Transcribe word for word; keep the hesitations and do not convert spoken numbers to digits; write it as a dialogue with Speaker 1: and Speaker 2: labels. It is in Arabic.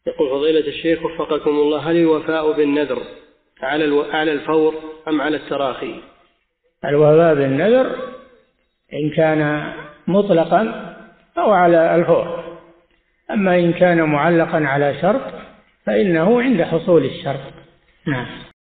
Speaker 1: يقول فضيلة الشيخ وفقكم الله، هل الوفاء بالنذر على الو... على الفور أم على التراخي؟
Speaker 2: الوفاء بالنذر إن كان مطلقا أو على الفور، أما إن كان معلقا على شرط فإنه عند حصول الشرط. نعم.